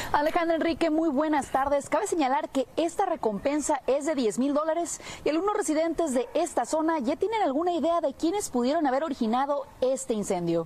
Alejandra Enrique, muy buenas tardes. Cabe señalar que esta recompensa es de $10,000 y algunos residentes de esta zona ya tienen alguna idea de quiénes pudieron haber originado este incendio.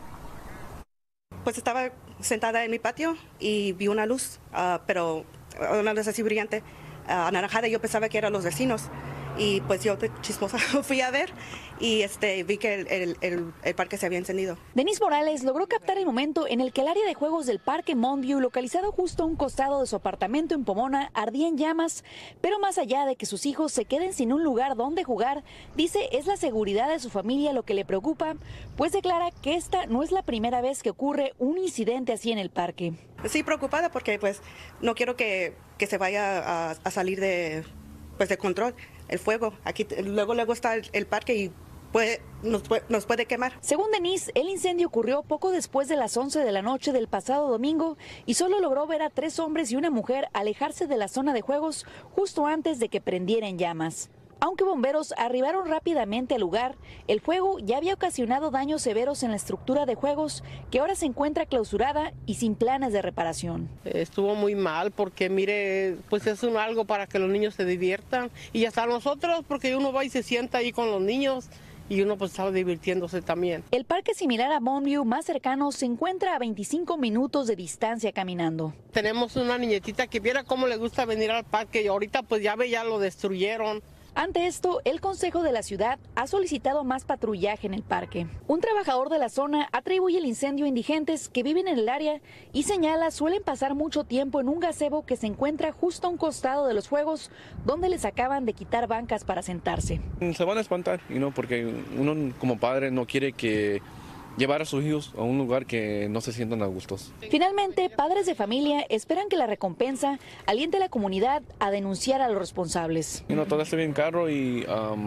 Pues estaba sentada en mi patio y vi una luz, pero una luz así brillante, anaranjada, y yo pensaba que eran los vecinos. Y pues yo chismosa fui a ver y vi que el parque se había encendido. Denise Morales logró captar el momento en el que el área de juegos del Parque Montview, localizado justo a un costado de su apartamento en Pomona, ardía en llamas. Pero más allá de que sus hijos se queden sin un lugar donde jugar, dice es la seguridad de su familia lo que le preocupa, pues declara que esta no es la primera vez que ocurre un incidente así en el parque. Sí, preocupada porque pues no quiero que se vaya a salir de control el fuego. Aquí luego está el parque y nos puede quemar. Según Denise, el incendio ocurrió poco después de las 11 de la noche del pasado domingo y solo logró ver a 3 hombres y una mujer alejarse de la zona de juegos justo antes de que prendiera en llamas. Aunque bomberos arribaron rápidamente al lugar, el fuego ya había ocasionado daños severos en la estructura de juegos, que ahora se encuentra clausurada y sin planes de reparación. Estuvo muy mal porque, mire, pues es algo para que los niños se diviertan y hasta nosotros, porque uno va y se sienta ahí con los niños y uno pues estaba divirtiéndose también. El parque similar a Montview más cercano se encuentra a 25 minutos de distancia caminando. Tenemos una niñetita que viera cómo le gusta venir al parque y ahorita pues ya lo destruyeron. Ante esto, el Consejo de la Ciudad ha solicitado más patrullaje en el parque. Un trabajador de la zona atribuye el incendio a indigentes que viven en el área y señala suelen pasar mucho tiempo en un gazebo que se encuentra justo a un costado de los juegos, donde les acaban de quitar bancas para sentarse. Se van a espantar, porque uno como padre no quiere que llevar a sus hijos a un lugar que no se sientan a gustos. Finalmente, padres de familia esperan que la recompensa aliente a la comunidad a denunciar a los responsables. Todo está bien caro y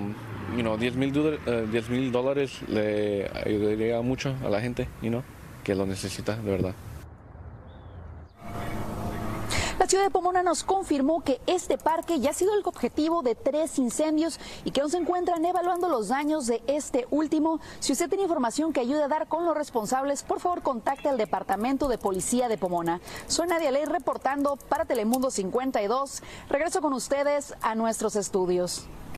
$10,000 le ayudaría mucho a la gente, que lo necesita de verdad. La ciudad de Pomona nos confirmó que este parque ya ha sido el objetivo de 3 incendios y que aún se encuentran evaluando los daños de este último. Si usted tiene información que ayude a dar con los responsables, por favor contacte al Departamento de Policía de Pomona. Soy Nadia Ley reportando para Telemundo 52. Regreso con ustedes a nuestros estudios.